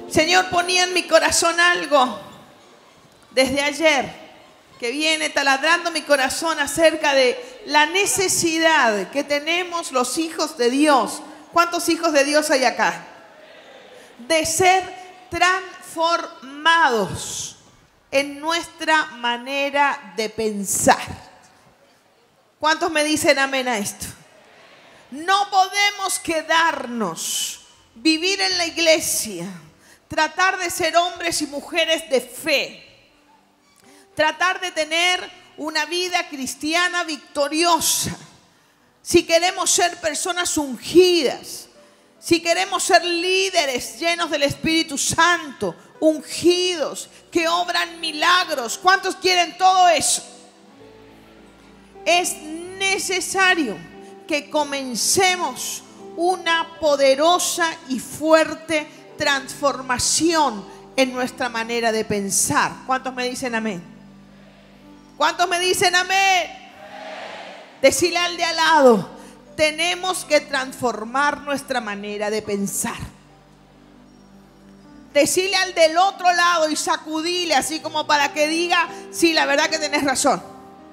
Señor, ponía en mi corazón algo desde ayer que viene taladrando mi corazón acerca de la necesidad que tenemos los hijos de Dios. ¿Cuántos hijos de Dios hay acá? De ser transformados en nuestra manera de pensar. ¿Cuántos me dicen amén a esto? No podemos quedarnos, vivir en la iglesia, tratar de ser hombres y mujeres de fe, tratar de tener una vida cristiana victoriosa. Si queremos ser personas ungidas, si queremos ser líderes llenos del Espíritu Santo, ungidos, que obran milagros, ¿cuántos quieren todo eso? Es necesario que comencemos una poderosa y fuerte transformación en nuestra manera de pensar. ¿Cuántos me dicen amén? ¿Cuántos me dicen amén? Decirle al de al lado, tenemos que transformar nuestra manera de pensar. Decirle al del otro lado y sacudirle así como para que diga, sí, la verdad que tenés razón.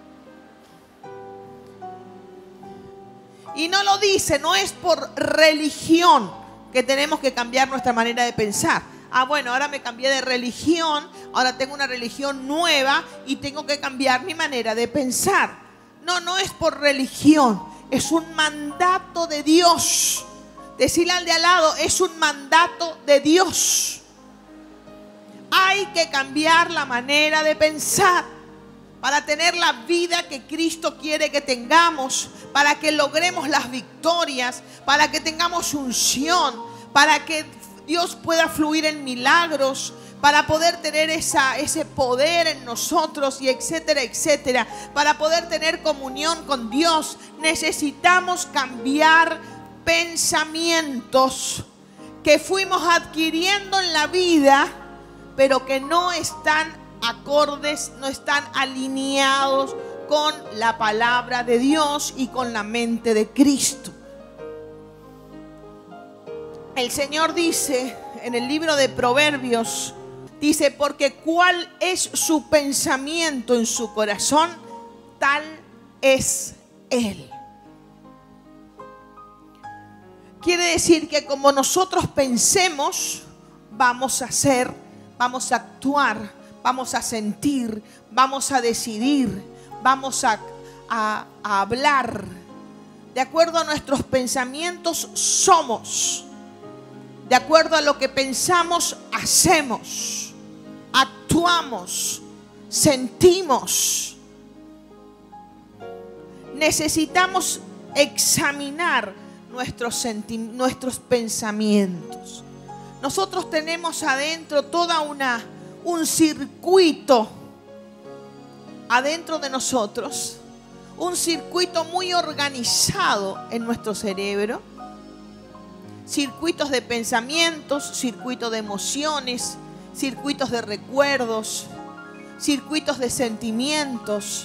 Y no lo dice, no es por religión que tenemos que cambiar nuestra manera de pensar. Ah, bueno, ahora me cambié de religión, ahora tengo una religión nueva y tengo que cambiar mi manera de pensar. No, no es por religión, es un mandato de Dios. Decirle al de al lado, es un mandato de Dios. Hay que cambiar la manera de pensar para tener la vida que Cristo quiere que tengamos, para que logremos las victorias, para que tengamos unción, para que Dios pueda fluir en milagros, para poder tener ese poder en nosotros y etcétera, etcétera. Para poder tener comunión con Dios necesitamos cambiar pensamientos que fuimos adquiriendo en la vida, pero que no están acordes, no están alineados con la palabra de Dios y con la mente de Cristo. El Señor dice en el libro de Proverbios, dice, porque cuál es su pensamiento en su corazón, tal es Él. Quiere decir que como nosotros pensemos, vamos a hacer, vamos a actuar, vamos a sentir, vamos a decidir, vamos a hablar. De acuerdo a nuestros pensamientos somos. De acuerdo a lo que pensamos, hacemos, actuamos, sentimos. Necesitamos examinar nuestros pensamientos. Nosotros tenemos adentro toda un circuito adentro de nosotros, un circuito muy organizado en nuestro cerebro, circuitos de pensamientos, circuitos de emociones, circuitos de recuerdos, circuitos de sentimientos.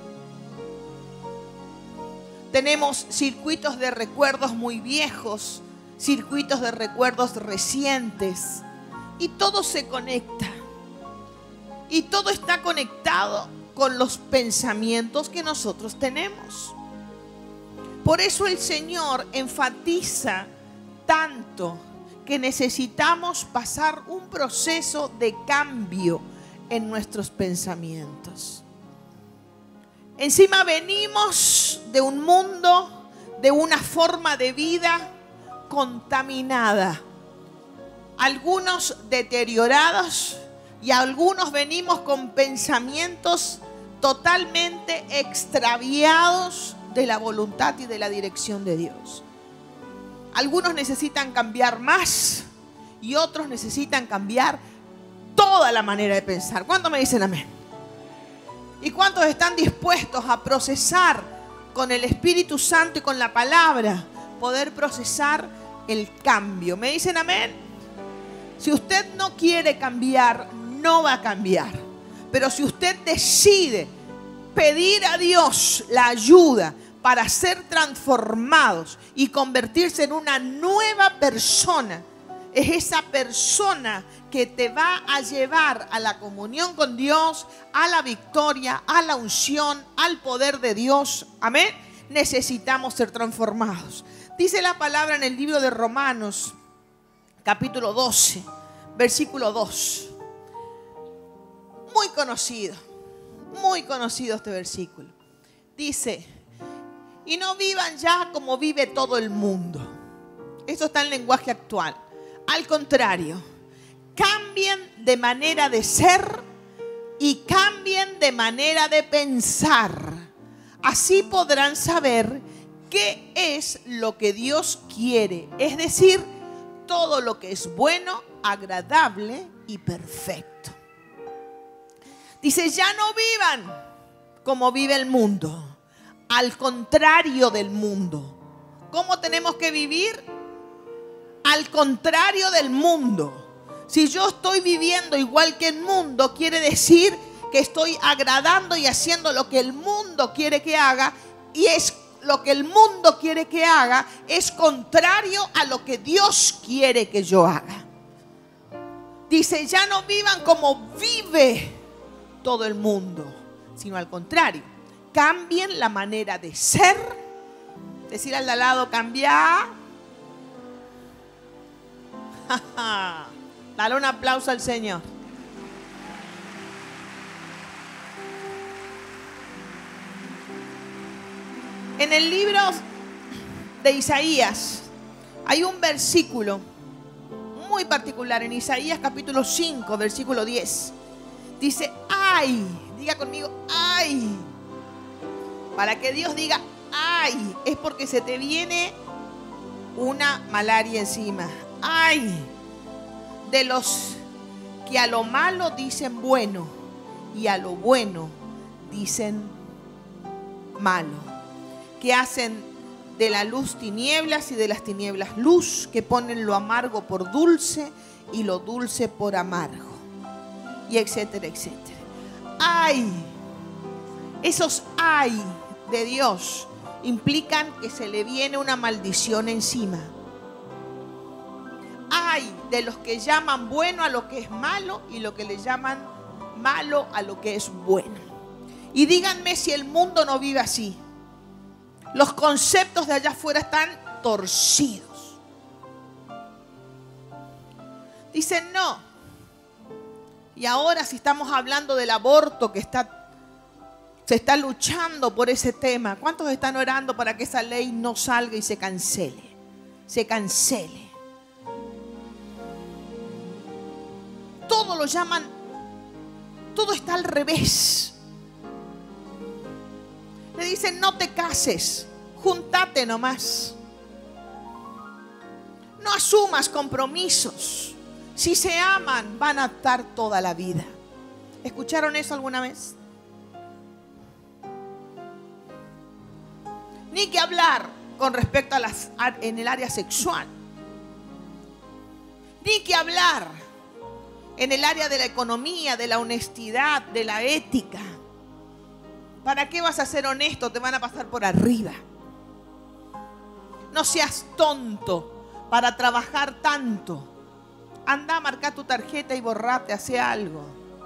Tenemos circuitos de recuerdos muy viejos, circuitos de recuerdos recientes, y todo se conecta. Y todo está conectado con los pensamientos que nosotros tenemos. Por eso el Señor enfatiza tanto que necesitamos pasar un proceso de cambio en nuestros pensamientos. Encima venimos de un mundo, de una forma de vida contaminada. Algunos deteriorados y algunos venimos con pensamientos totalmente extraviados de la voluntad y de la dirección de Dios. Algunos necesitan cambiar más y otros necesitan cambiar toda la manera de pensar. ¿Cuántos me dicen amén? ¿Y cuántos están dispuestos a procesar con el Espíritu Santo y con la palabra, poder procesar el cambio? ¿Me dicen amén? Si usted no quiere cambiar, no va a cambiar. Pero si usted decide pedir a Dios la ayuda para ser transformados y convertirse en una nueva persona, es esa persona que te va a llevar a la comunión con Dios, a la victoria, a la unción, al poder de Dios. Amén. Necesitamos ser transformados. Dice la palabra en el libro de Romanos, capítulo 12, versículo 2. Muy conocido este versículo. Dice: y no vivan ya como vive todo el mundo. Esto está en lenguaje actual. Al contrario, cambien de manera de ser y cambien de manera de pensar. Así podrán saber qué es lo que Dios quiere, es decir, todo lo que es bueno, agradable y perfecto. Dice: ya no vivan como vive el mundo, al contrario del mundo. ¿Cómo tenemos que vivir? Al contrario del mundo. Si yo estoy viviendo igual que el mundo, quiere decir que estoy agradando y haciendo lo que el mundo quiere que haga, y es lo que el mundo quiere que haga es contrario a lo que Dios quiere que yo haga. Dice: ya no vivan como vive todo el mundo, sino al contrario, cambien la manera de ser. Decir al de al lado: cambia. Dale un aplauso al Señor. En el libro de Isaías hay un versículo muy particular. En Isaías capítulo 5, versículo 10. Dice: ay, diga conmigo, ay. Para que Dios diga ay, es porque se te viene una malaria encima. Ay de los que a lo malo dicen bueno y a lo bueno dicen malo, que hacen de la luz tinieblas y de las tinieblas luz, que ponen lo amargo por dulce y lo dulce por amargo, y etcétera, etcétera. Ay, esos ay de Dios implican que se le viene una maldición encima. Ay de los que llaman bueno a lo que es malo y lo que le llaman malo a lo que es bueno. Y díganme si el mundo no vive así. Los conceptos de allá afuera están torcidos. Dicen no. Y ahora si estamos hablando del aborto que se está luchando por ese tema, ¿cuántos están orando para que esa ley no salga y se cancele? Se cancele. Todo lo llaman, todo está al revés. Le dicen: no te cases, júntate nomás. No asumas compromisos. Si se aman, van a estar toda la vida. ¿Escucharon eso alguna vez? Ni que hablar con respecto a en el área sexual. Ni que hablar en el área de la economía, de la honestidad, de la ética. ¿Para qué vas a ser honesto? Te van a pasar por arriba. No seas tonto para trabajar tanto. Anda a marcar tu tarjeta y borrate, hace algo.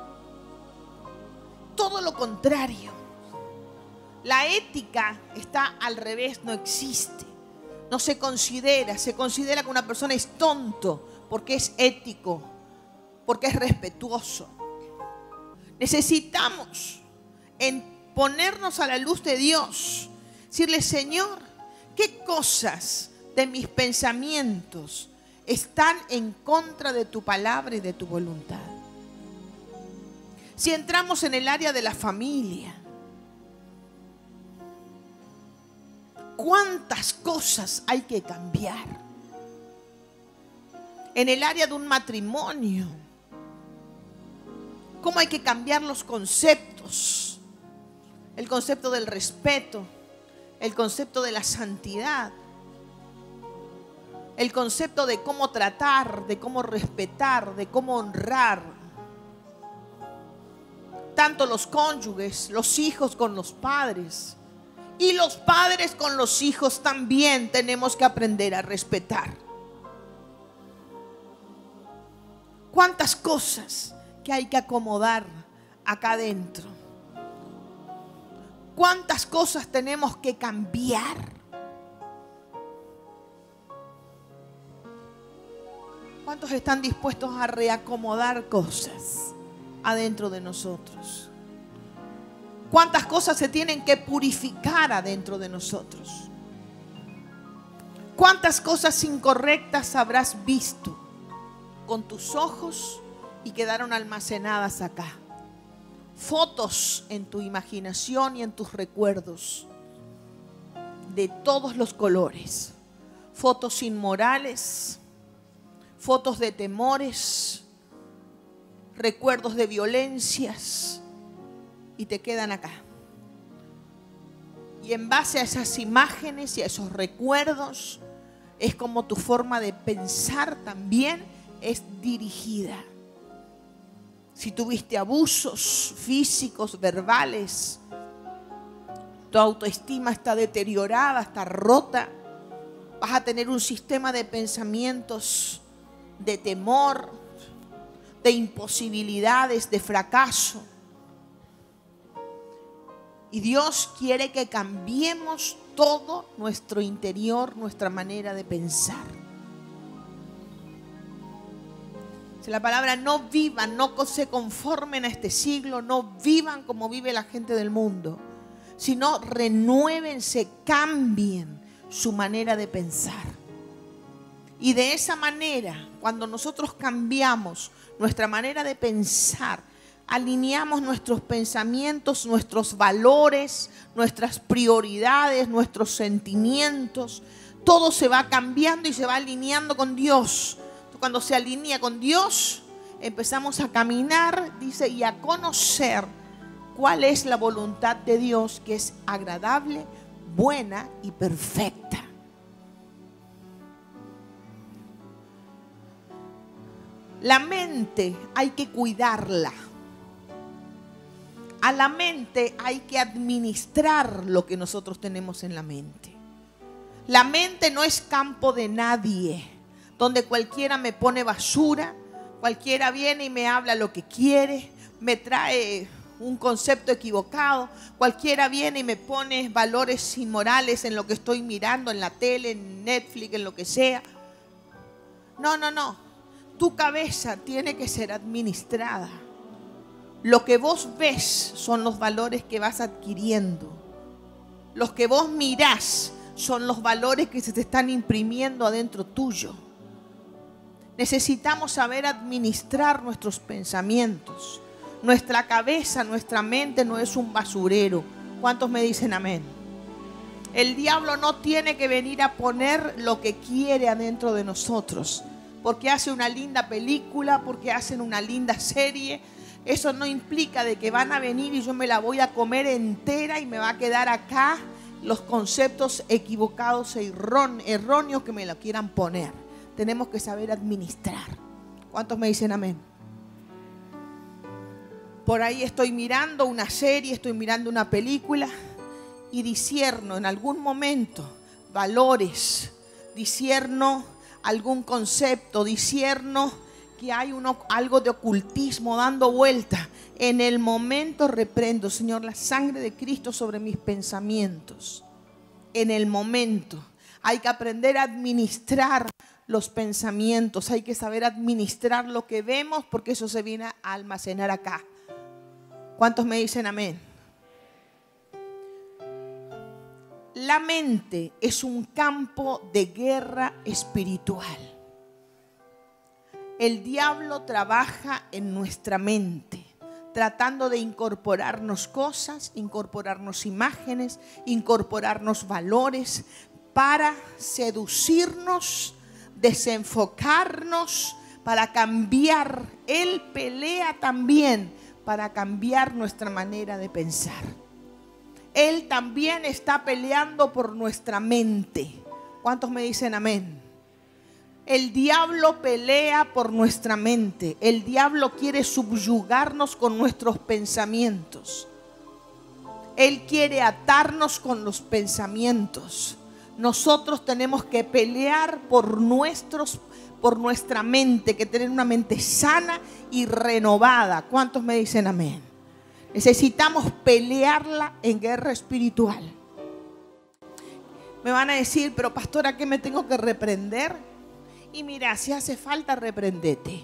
Todo lo contrario. La ética está al revés, no existe. No se considera que una persona es tonto porque es ético, porque es respetuoso. Necesitamos ponernos a la luz de Dios, decirle: Señor, ¿qué cosas de mis pensamientos están en contra de tu palabra y de tu voluntad? Si entramos en el área de la familia, ¿cuántas cosas hay que cambiar? En el área de un matrimonio, ¿cómo hay que cambiar los conceptos? El concepto del respeto, el concepto de la santidad, el concepto de cómo tratar, de cómo respetar, de cómo honrar. Tanto los cónyuges, los hijos con los padres y los padres con los hijos también tenemos que aprender a respetar. ¿Cuántas cosas que hay que acomodar acá adentro? ¿Cuántas cosas tenemos que cambiar? ¿Cuántos están dispuestos a reacomodar cosas adentro de nosotros? ¿Cuántas cosas se tienen que purificar adentro de nosotros? ¿Cuántas cosas incorrectas habrás visto con tus ojos y quedaron almacenadas acá? Fotos en tu imaginación y en tus recuerdos de todos los colores. Fotos inmorales, fotos de temores, recuerdos de violencias, y te quedan acá. Y en base a esas imágenes y a esos recuerdos, es como tu forma de pensar también es dirigida. Si tuviste abusos físicos, verbales, tu autoestima está deteriorada, está rota, vas a tener un sistema de pensamientos de temor, de imposibilidades, de fracaso. Y Dios quiere que cambiemos todo nuestro interior, nuestra manera de pensar. Si la palabra no vivan, no se conformen a este siglo, no vivan como vive la gente del mundo, sino renuévense, cambien su manera de pensar. Y de esa manera, cuando nosotros cambiamos nuestra manera de pensar, alineamos nuestros pensamientos, nuestros valores, nuestras prioridades, nuestros sentimientos, todo se va cambiando y se va alineando con Dios. Cuando se alinea con Dios, empezamos a caminar, dice, y a conocer cuál es la voluntad de Dios, que es agradable, buena y perfecta. La mente hay que cuidarla. A la mente hay que administrar lo que nosotros tenemos en la mente. La mente no es campo de nadie, donde cualquiera me pone basura, cualquiera viene y me habla lo que quiere, me trae un concepto equivocado, cualquiera viene y me pone valores inmorales en lo que estoy mirando, en la tele, en Netflix, en lo que sea. No, no, no. Tu cabeza tiene que ser administrada. Lo que vos ves son los valores que vas adquiriendo. Los que vos mirás son los valores que se te están imprimiendo adentro tuyo. Necesitamos saber administrar nuestros pensamientos. Nuestra cabeza, nuestra mente no es un basurero. ¿Cuántos me dicen amén? El diablo no tiene que venir a poner lo que quiere adentro de nosotros. Porque hace una linda película, porque hacen una linda serie. Eso no implica de que van a venir y yo me la voy a comer entera y me va a quedar acá los conceptos equivocados e erróneos que me lo quieran poner. Tenemos que saber administrar. ¿Cuántos me dicen amén? Por ahí estoy mirando una serie, estoy mirando una película y discierno en algún momento valores, discierno algún concepto, discierno que hay algo de ocultismo dando vuelta. En el momento reprendo, Señor, la sangre de Cristo sobre mis pensamientos. En el momento hay que aprender a administrar los pensamientos, hay que saber administrar lo que vemos, porque eso se viene a almacenar acá. ¿Cuántos me dicen amén? La mente es un campo de guerra espiritual. El diablo trabaja en nuestra mente, tratando de incorporarnos cosas, incorporarnos imágenes, incorporarnos valores para seducirnos, desenfocarnos, para cambiar. Él pelea también para cambiar nuestra manera de pensar. Él también está peleando por nuestra mente. ¿Cuántos me dicen amén? El diablo pelea por nuestra mente. El diablo quiere subyugarnos con nuestros pensamientos. Él quiere atarnos con los pensamientos. Nosotros tenemos que pelear por nuestros por nuestra mente, que tener una mente sana y renovada. ¿Cuántos me dicen amén? Necesitamos pelearla en guerra espiritual. Me van a decir, pero pastora, ¿qué me tengo que reprender? Y mira, si hace falta, reprendete.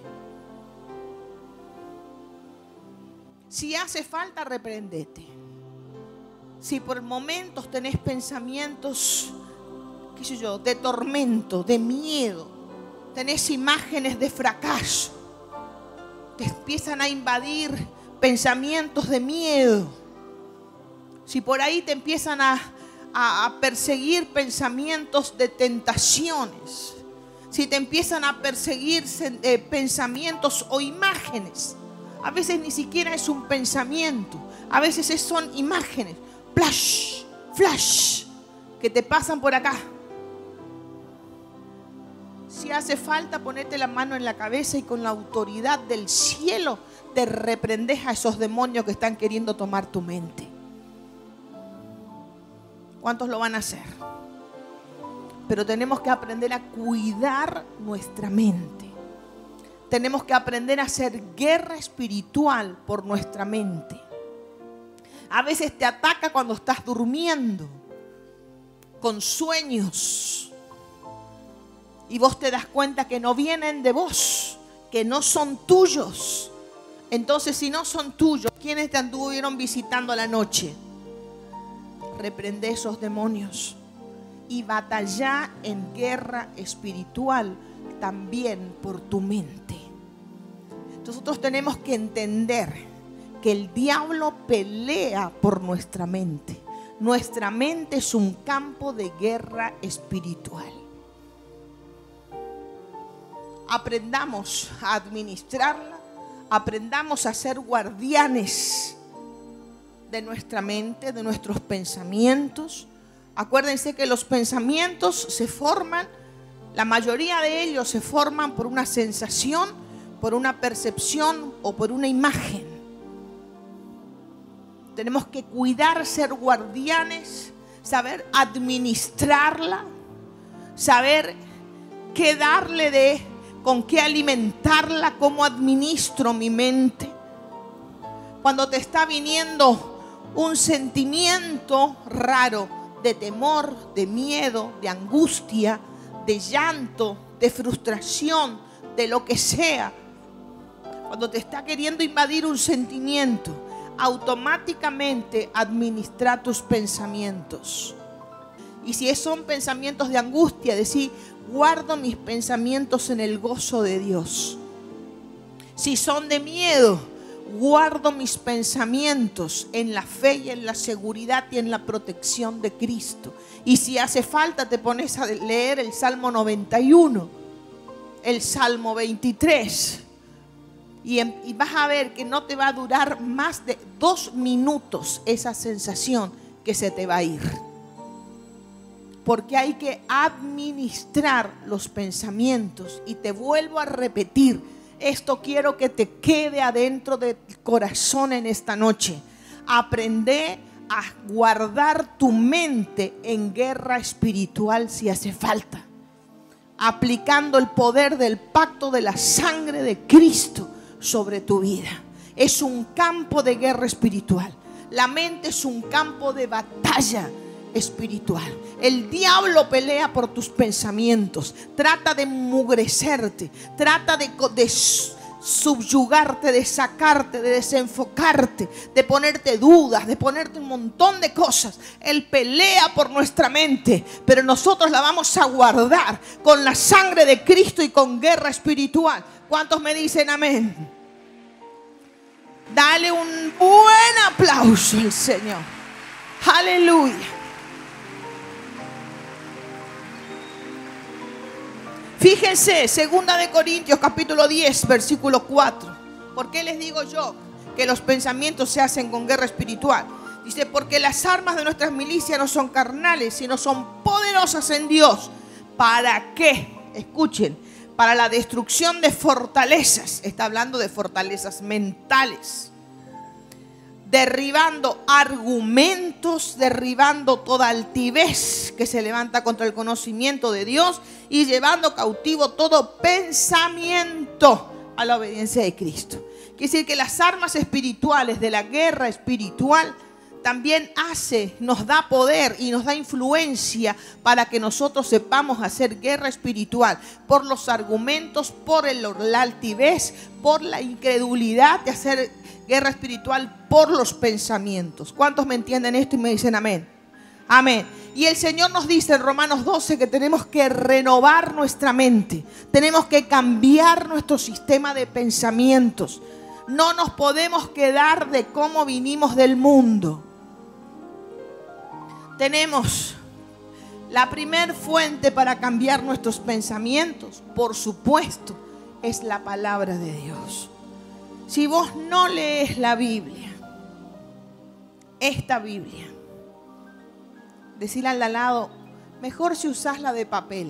Si hace falta, reprendete. Si por momentos tenés pensamientos, qué sé yo, de tormento, de miedo, tenés imágenes de fracaso, te empiezan a invadir pensamientos de miedo, si por ahí te empiezan a perseguir pensamientos de tentaciones, si te empiezan a perseguir pensamientos o imágenes, a veces ni siquiera es un pensamiento, a veces son imágenes, flash, flash, que te pasan por acá. Si hace falta, ponete la mano en la cabeza y con la autoridad del cielo te reprendes a esos demonios que están queriendo tomar tu mente. ¿Cuántos lo van a hacer? Pero tenemos que aprender a cuidar nuestra mente. Tenemos que aprender a hacer guerra espiritual por nuestra mente. A veces te ataca cuando estás durmiendo, con sueños. Y vos te das cuenta que no vienen de vos, que no son tuyos. Entonces, si no son tuyos, ¿quiénes te anduvieron visitando a la noche? Reprende esos demonios y batalla en guerra espiritual también por tu mente. Nosotros tenemos que entender que el diablo pelea por nuestra mente. Nuestra mente es un campo de guerra espiritual. Aprendamos a administrarla, aprendamos a ser guardianes de nuestra mente, de nuestros pensamientos. Acuérdense que los pensamientos se forman, la mayoría de ellos se forman por una sensación, por una percepción o por una imagen. Tenemos que cuidar, ser guardianes, saber administrarla, saber qué darle con qué alimentarla, cómo administro mi mente. Cuando te está viniendo un sentimiento raro de temor, de miedo, de angustia, de llanto, de frustración, de lo que sea, cuando te está queriendo invadir un sentimiento, automáticamente administra tus pensamientos. Y si son pensamientos de angustia, decir, guardo mis pensamientos en el gozo de Dios. Si son de miedo, guardo mis pensamientos en la fe y en la seguridad y en la protección de Cristo. Y si hace falta, te pones a leer el Salmo 91, el Salmo 23. Y vas a ver que no te va a durar más de 2 minutos esa sensación que se te va a ir. Porque hay que administrar los pensamientos. Y te vuelvo a repetir, esto quiero que te quede adentro del corazón en esta noche. Aprende a guardar tu mente en guerra espiritual si hace falta, aplicando el poder del pacto de la sangre de Cristo sobre tu vida. Es un campo de guerra espiritual. La mente es un campo de batalla espiritual. El diablo pelea por tus pensamientos, trata de emmugrecerte, trata de subyugarte, de sacarte, de desenfocarte, de ponerte dudas, de ponerte un montón de cosas. Él pelea por nuestra mente, pero nosotros la vamos a guardar con la sangre de Cristo y con guerra espiritual. ¿Cuántos me dicen amén? Dale un buen aplauso al Señor. Aleluya. Fíjense, 2 Corintios capítulo 10, versículo 4. ¿Por qué les digo yo que los pensamientos se hacen con guerra espiritual? Dice, porque las armas de nuestras milicias no son carnales, sino son poderosas en Dios. ¿Para qué? Escuchen, para la destrucción de fortalezas. Está hablando de fortalezas mentales. Derribando argumentos, derribando toda altivez que se levanta contra el conocimiento de Dios y llevando cautivo todo pensamiento a la obediencia de Cristo. Quiere decir que las armas espirituales de la guerra espiritual también nos da poder y nos da influencia para que nosotros sepamos hacer guerra espiritual por los argumentos, por la altivez, por la incredulidad de hacer guerra espiritual por los pensamientos. ¿Cuántos me entienden esto y me dicen amén? Amén. Y el Señor nos dice en Romanos 12 que tenemos que renovar nuestra mente. Tenemos que cambiar nuestro sistema de pensamientos. No nos podemos quedar de cómo vinimos del mundo. Tenemos la primer fuente para cambiar nuestros pensamientos, por supuesto, es la palabra de Dios. Si vos no lees la Biblia, esta Biblia, decirle al de lado, mejor si usás la de papel.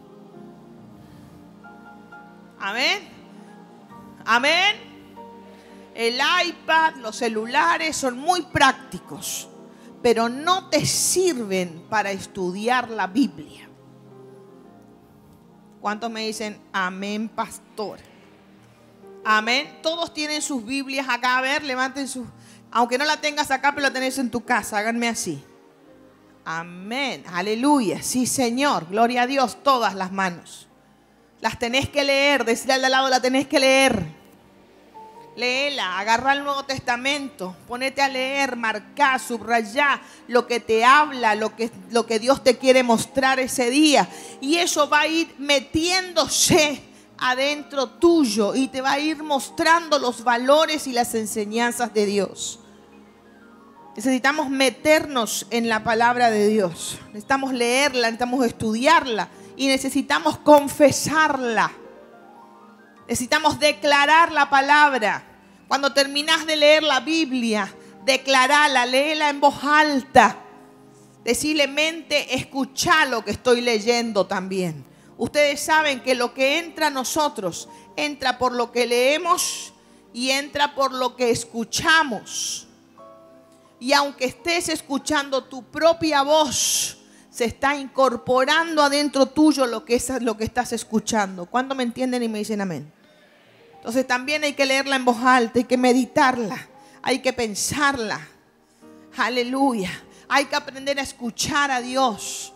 Amén. Amén. El iPad, los celulares son muy prácticos, pero no te sirven para estudiar la Biblia. ¿Cuántos me dicen amén, pastor? Amén. Todos tienen sus Biblias acá. A ver, levanten sus. Aunque no la tengas acá, pero la tenés en tu casa. Háganme así. Amén. Aleluya. Sí, Señor. Gloria a Dios. Todas las manos. Las tenés que leer. Decirle al de al lado, la tenés que leer. Léela, agarra el Nuevo Testamento, ponete a leer, marcá, subrayá lo que te habla, lo que Dios te quiere mostrar ese día. Y eso va a ir metiéndose adentro tuyo y te va a ir mostrando los valores y las enseñanzas de Dios. Necesitamos meternos en la palabra de Dios. Necesitamos leerla, necesitamos estudiarla y necesitamos confesarla. Necesitamos declarar la palabra. Cuando terminás de leer la Biblia, declarala, léela en voz alta. Decirle, mente, escuchá lo que estoy leyendo también. Ustedes saben que lo que entra a nosotros, entra por lo que leemos y entra por lo que escuchamos. Y aunque estés escuchando tu propia voz, se está incorporando adentro tuyo lo que estás escuchando. ¿Cuándo me entienden y me dicen amén? Entonces también hay que leerla en voz alta, hay que meditarla, hay que pensarla. Aleluya. Hay que aprender a escuchar a Dios.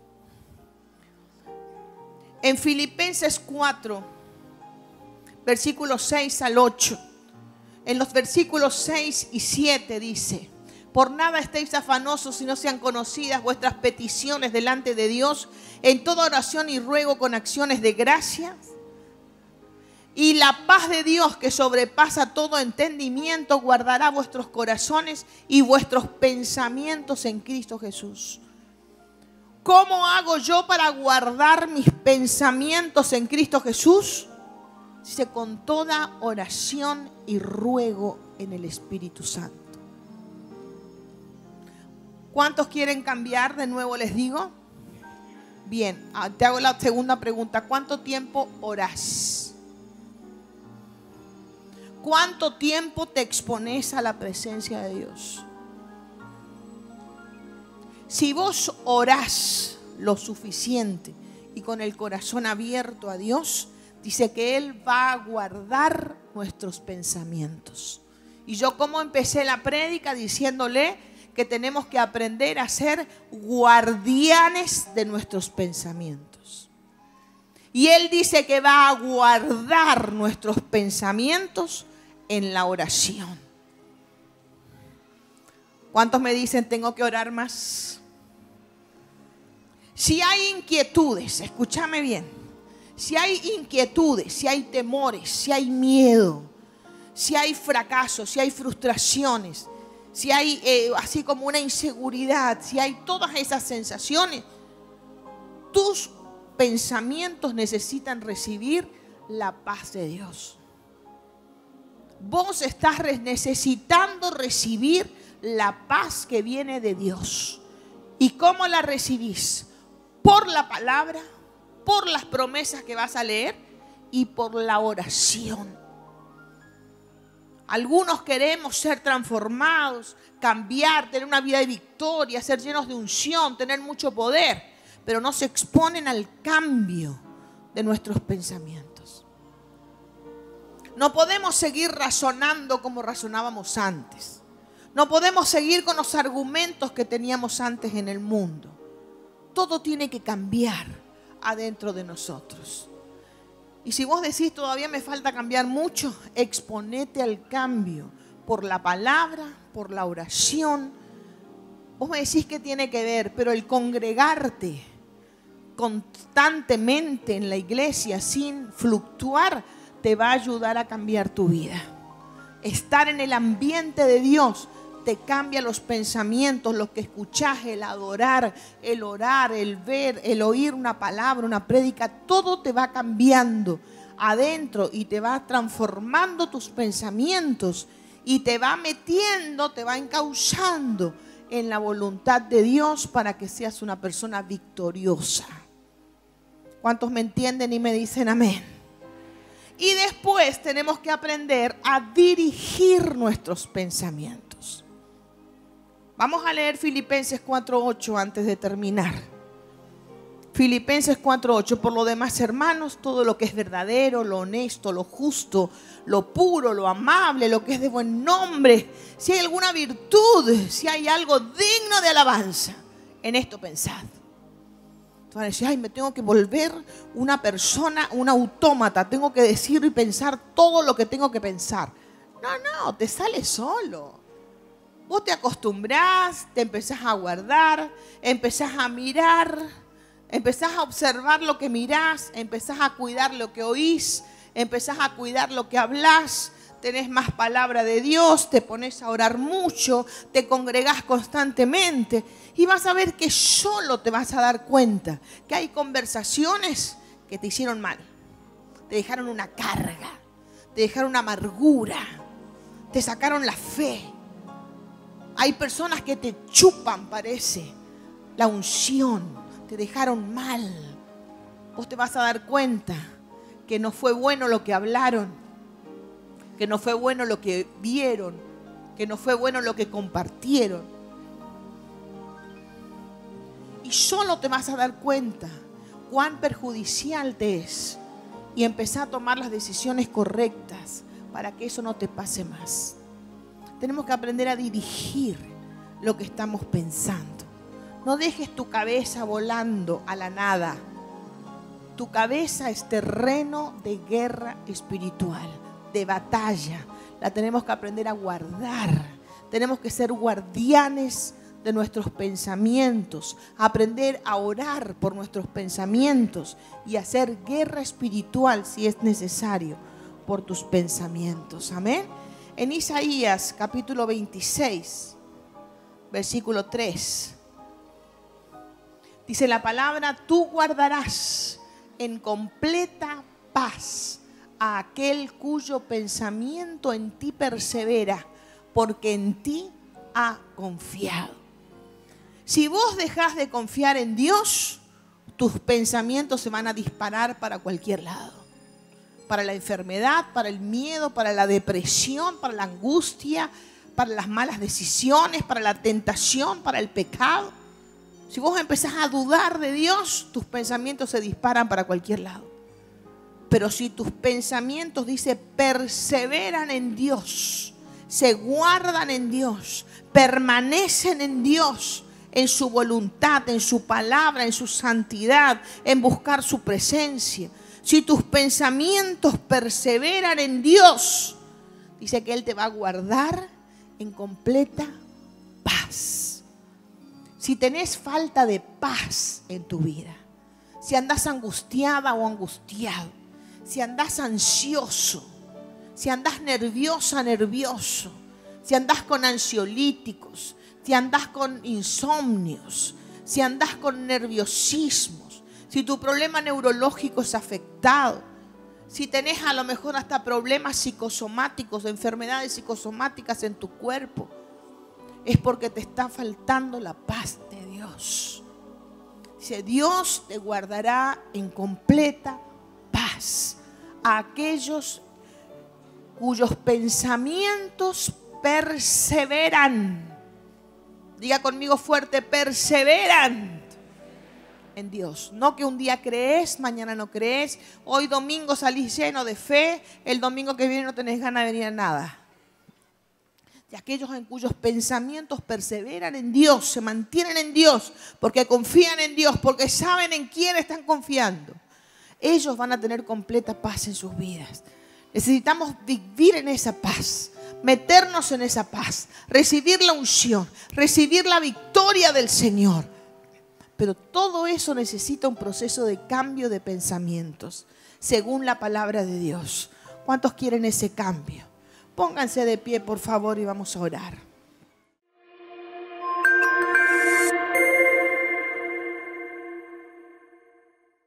En Filipenses 4, versículos 6 al 8, en los versículos 6 y 7 dice: por nada estéis afanosos si no sean conocidas vuestras peticiones delante de Dios, en toda oración y ruego con acciones de gracias. Y la paz de Dios, que sobrepasa todo entendimiento, guardará vuestros corazones y vuestros pensamientos en Cristo Jesús. ¿Cómo hago yo para guardar mis pensamientos en Cristo Jesús? Dice, con toda oración y ruego en el Espíritu Santo. ¿Cuántos quieren cambiar? De nuevo les digo. Bien, te hago la segunda pregunta. ¿Cuánto tiempo orás? ¿Cuánto tiempo te expones a la presencia de Dios? Si vos orás lo suficiente y con el corazón abierto a Dios, dice que Él va a guardar nuestros pensamientos. Y yo como empecé la prédica diciéndole que tenemos que aprender a ser guardianes de nuestros pensamientos. Y Él dice que va a guardar nuestros pensamientos en la oración. ¿Cuántos me dicen tengo que orar más? Si hay inquietudes, escúchame bien. Si hay inquietudes, si hay temores, si hay miedo, si hay fracasos, si hay frustraciones, si hay así como una inseguridad, si hay todas esas sensaciones, tus pensamientos necesitan recibir la paz de Dios. Vos estás necesitando recibir la paz que viene de Dios. ¿Y cómo la recibís? Por la palabra, por las promesas que vas a leer y por la oración. Algunos queremos ser transformados, cambiar, tener una vida de victoria, ser llenos de unción, tener mucho poder. pero no se exponen al cambio de nuestros pensamientos. No podemos seguir razonando como razonábamos antes. No podemos seguir con los argumentos que teníamos antes en el mundo. Todo tiene que cambiar adentro de nosotros. Y si vos decís todavía me falta cambiar mucho, exponete al cambio por la palabra, por la oración. Vos me decís que tiene que ver, pero el congregarte constantemente en la iglesia sin fluctuar te va a ayudar a cambiar tu vida. Estar en el ambiente de Dios te cambia los pensamientos, lo que escuchás, el adorar, el orar, el ver, el oír una palabra, una prédica, todo te va cambiando adentro y te va transformando tus pensamientos y te va metiendo, te va encauzando en la voluntad de Dios para que seas una persona victoriosa. ¿Cuántos me entienden y me dicen amén? Y después tenemos que aprender a dirigir nuestros pensamientos. Vamos a leer Filipenses 4:8 antes de terminar. Filipenses 4:8. Por lo demás, hermanos, todo lo que es verdadero, lo honesto, lo justo, lo puro, lo amable, lo que es de buen nombre, si hay alguna virtud, si hay algo digno de alabanza, en esto pensad. Van a decir, ay, me tengo que volver una persona, un autómata, tengo que decir y pensar todo lo que tengo que pensar. No, te sale solo. Vos te acostumbrás, te empezás a guardar, empezás a mirar, empezás a observar lo que mirás, empezás a cuidar lo que oís, empezás a cuidar lo que hablás, tenés más palabra de Dios, te pones a orar mucho, te congregás constantemente y vas a ver que solo te vas a dar cuenta que hay conversaciones que te hicieron mal, te dejaron una carga, te dejaron una amargura, te sacaron la fe. Hay personas que te chupan, parece, la unción, te dejaron mal. Vos te vas a dar cuenta que no fue bueno lo que hablaron, que no fue bueno lo que vieron, que no fue bueno lo que compartieron. Y solo te vas a dar cuenta cuán perjudicial te es y empezar a tomar las decisiones correctas para que eso no te pase más. Tenemos que aprender a dirigir lo que estamos pensando. No dejes tu cabeza volando a la nada. Tu cabeza es terreno de guerra espiritual, de batalla. La tenemos que aprender a guardar. Tenemos que ser guardianes de nuestros pensamientos, aprender a orar por nuestros pensamientos y hacer guerra espiritual si es necesario por tus pensamientos. Amén. En Isaías capítulo 26, versículo 3, dice la palabra, tú guardarás en completa paz a aquel cuyo pensamiento en ti persevera, porque en ti ha confiado. Si vos dejás de confiar en Dios, tus pensamientos se van a disparar para cualquier lado. Para la enfermedad, para el miedo, para la depresión, para la angustia, para las malas decisiones, para la tentación, para el pecado. Si vos empezás a dudar de Dios, tus pensamientos se disparan para cualquier lado. Pero si tus pensamientos, dice, perseveran en Dios, se guardan en Dios, permanecen en Dios, en su voluntad, en su palabra, en su santidad, en buscar su presencia. Si tus pensamientos perseveran en Dios, dice que Él te va a guardar en completa paz. Si tenés falta de paz en tu vida, si andás angustiada o angustiado, si andás ansioso, si andás nerviosa, nervioso, si andás con ansiolíticos, si andás con insomnios, si andás con nerviosismos, si tu problema neurológico es afectado, si tenés a lo mejor hasta problemas psicosomáticos, enfermedades psicosomáticas en tu cuerpo, es porque te está faltando la paz de Dios. Dice, Dios te guardará en completa paz a aquellos cuyos pensamientos perseveran. Diga conmigo fuerte, perseveran en Dios. No que un día crees, mañana no crees. Hoy domingo salís lleno de fe, el domingo que viene no tenés ganas de venir a nada. Y aquellos en cuyos pensamientos perseveran en Dios, se mantienen en Dios, porque confían en Dios, porque saben en quién están confiando. Ellos van a tener completa paz en sus vidas. Necesitamos vivir en esa paz, meternos en esa paz, recibir la unción, recibir la victoria del Señor. Pero todo eso necesita un proceso de cambio de pensamientos, según la palabra de Dios. ¿Cuántos quieren ese cambio? Pónganse de pie, por favor, y vamos a orar.